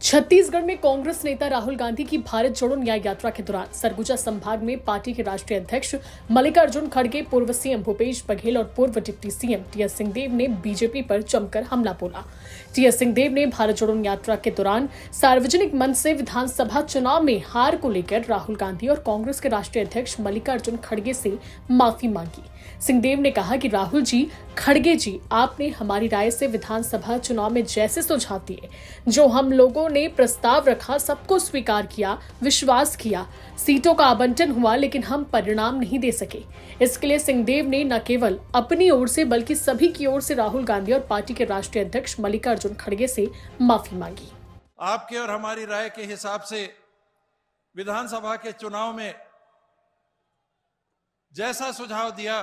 छत्तीसगढ़ में कांग्रेस नेता राहुल गांधी की भारत जोड़ो न्याय यात्रा के दौरान सरगुजा संभाग में पार्टी के राष्ट्रीय अध्यक्ष मल्लिकार्जुन खड़गे, पूर्व सीएम भूपेश बघेल और पूर्व डिप्टी सीएम टीएस सिंहदेव ने बीजेपी पर जमकर हमला बोला। टीएस सिंहदेव ने भारत जोड़ो यात्रा के दौरान सार्वजनिक मंच से विधानसभा चुनाव में हार को लेकर राहुल गांधी और कांग्रेस के राष्ट्रीय अध्यक्ष मल्लिकार्जुन खड़गे से माफी मांगी। सिंहदेव ने कहा कि राहुल जी, खड़गे जी, आपने हमारी राय से विधानसभा चुनाव में जैसे सुझाव दिए, जो हम लोगों ने प्रस्ताव रखा, सबको स्वीकार किया, विश्वास किया, सीटों का आवंटन हुआ, लेकिन हम परिणाम नहीं दे सके। इसके लिए सिंहदेव ने न केवल अपनी ओर से बल्कि सभी की ओर से राहुल गांधी और पार्टी के राष्ट्रीय अध्यक्ष मल्लिकार्जुन खड़गे से माफी मांगी। आपके और हमारी राय के हिसाब से विधानसभा के चुनाव में जैसा सुझाव दिया,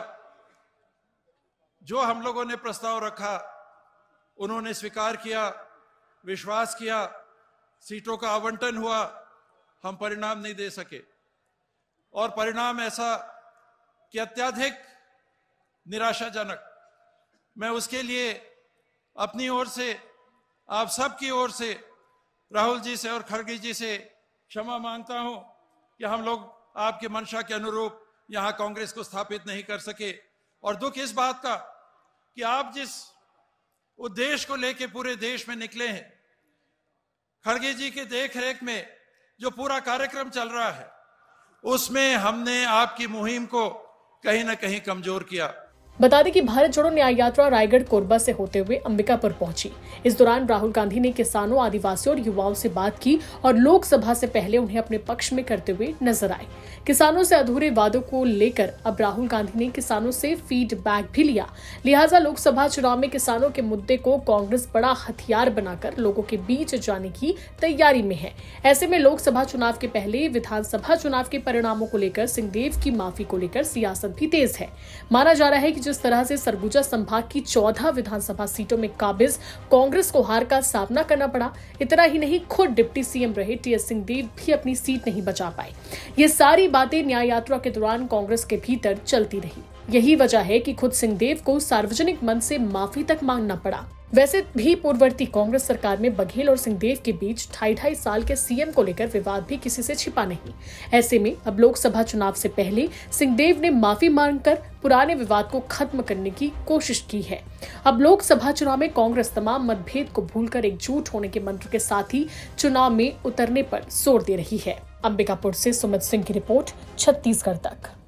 जो हम लोगों ने प्रस्ताव रखा, उन्होंने स्वीकार किया, विश्वास किया, सीटों का आवंटन हुआ, हम परिणाम नहीं दे सके। और परिणाम ऐसा कि अत्यधिक निराशाजनक। मैं उसके लिए अपनी ओर से, आप सबकी ओर से, राहुल जी से और खड़गे जी से क्षमा मांगता हूं कि हम लोग आपके मंशा के अनुरूप यहां कांग्रेस को स्थापित नहीं कर सके। और दुख इस बात का कि आप जिस उद्देश्य को लेकर पूरे देश में निकले हैं, खड़गे जी के देखरेख में जो पूरा कार्यक्रम चल रहा है, उसमें हमने आपकी मुहिम को कहीं ना कहीं कमजोर किया। बता दें कि भारत जोड़ो न्याय यात्रा रायगढ़ कोरबा से होते हुए अंबिकापुर पहुंची। इस दौरान राहुल गांधी ने किसानों, आदिवासियों और युवाओं से बात की और लोकसभा से पहले उन्हें अपने पक्ष में करते हुए नजर आए। किसानों से अधूरे वादों को लेकर अब राहुल गांधी ने किसानों से फीडबैक भी लिया। लिहाजा लोकसभा चुनाव में किसानों के मुद्दे को कांग्रेस बड़ा हथियार बनाकर लोगों के बीच जाने की तैयारी में है। ऐसे में लोकसभा चुनाव के पहले विधानसभा चुनाव के परिणामों को लेकर सिंहदेव की माफी को लेकर सियासत भी तेज है। माना जा रहा है कि जिस तरह से सरगुजा संभाग की 14 विधानसभा सीटों में काबिज कांग्रेस को हार का सामना करना पड़ा, इतना ही नहीं, खुद डिप्टी सीएम रहे टीएस सिंहदेव भी अपनी सीट नहीं बचा पाए। ये सारी बातें न्याय यात्रा के दौरान कांग्रेस के भीतर चलती रही। यही वजह है कि खुद सिंहदेव को सार्वजनिक मंच से माफी तक मांगना पड़ा। वैसे भी पूर्ववर्ती कांग्रेस सरकार में बघेल और सिंहदेव के बीच 2.5 साल के सीएम को लेकर विवाद भी किसी से छिपा नहीं। ऐसे में अब लोकसभा चुनाव से पहले सिंहदेव ने माफी मांगकर पुराने विवाद को खत्म करने की कोशिश की है। अब लोकसभा चुनाव में कांग्रेस तमाम मतभेद को भूलकर एकजुट होने के मंत्र के साथ ही चुनाव में उतरने पर जोर दे रही है। अंबिकापुर से सुमित सिंह की रिपोर्ट, छत्तीसगढ़ तक।